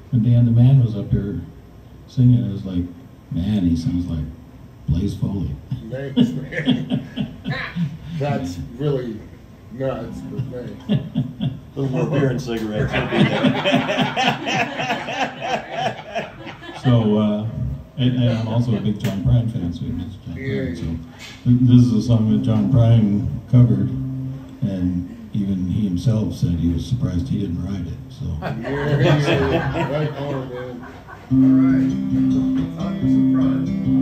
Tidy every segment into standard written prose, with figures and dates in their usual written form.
when Dan the Man was up there singing, it was like, man, he sounds like Blaze Foley. Thanks, man. That's really nuts, but thanks. A little more beer and cigarettes. So, and I'm also a big John Prine fan, so it's John Prine. So this is a song that John Prine covered, and even he himself said he was surprised he didn't write it. So. Yeah. Right on, man. All right. Time for some pride.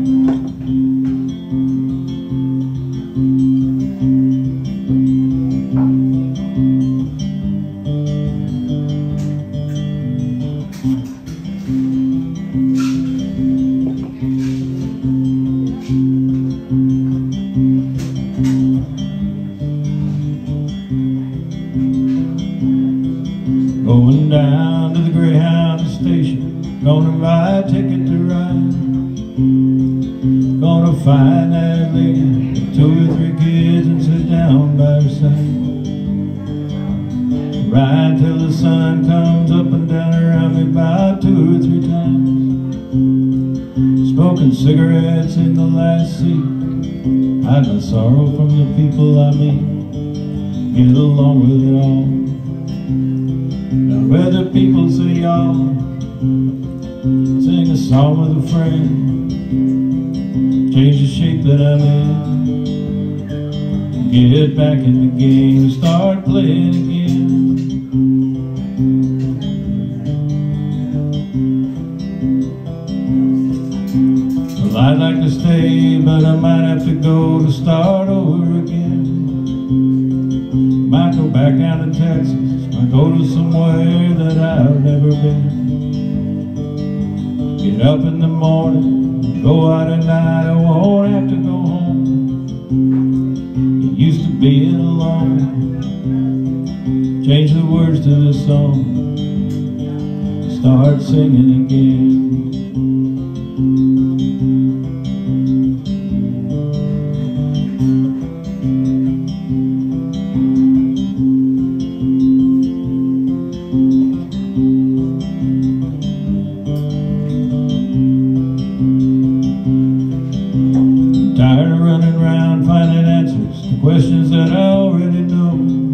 Going down to the Greyhound station, gonna buy a ticket to ride. Gonna find that lady with 2 or 3 kids and sit down by her side. Ride till the sun comes up and down around me about 2 or 3 times. Smoking cigarettes in the last seat, hide my sorrow from the people I meet. Get along with it all. Now whether people say y'all, sing a song with a friend, change the shape that I'm in, get back in the game, start playing again. Well, I'd like to stay, but I might have to go to start over again. Might go back down to Texas, might go to somewhere that I've never been. Get up in the morning, go out at night, I won't have to go home. Get used to being alone, change the words to this song, start singing again. Tired of running around finding answers to questions that I already know.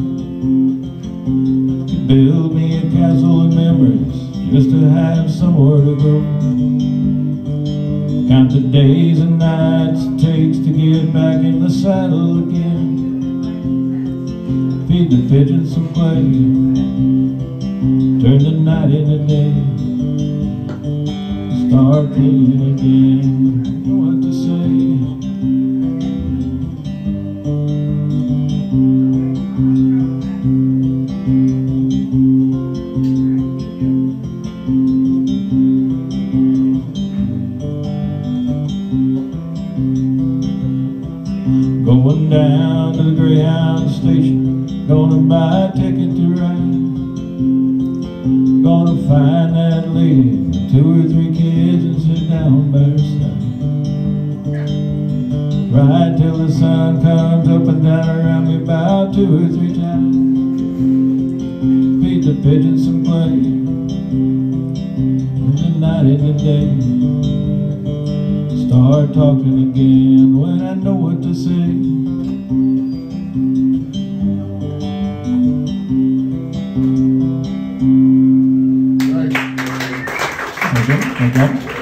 Could build me a castle of memories just to have somewhere to go. Count the days and nights it takes to get back in the saddle again. Feed the pigeons some clay, turn the night into day, start playing again. Know what to say. Going down to the Greyhound station, gonna buy a ticket to ride. Gonna find that lady with 2 or 3 kids and sit down by her side. Ride till the sun comes up and down around me about 2 or 3 times. Feed the pigeons some clay, and the night in the day, start talking again when I know what to say. Nice. Okay.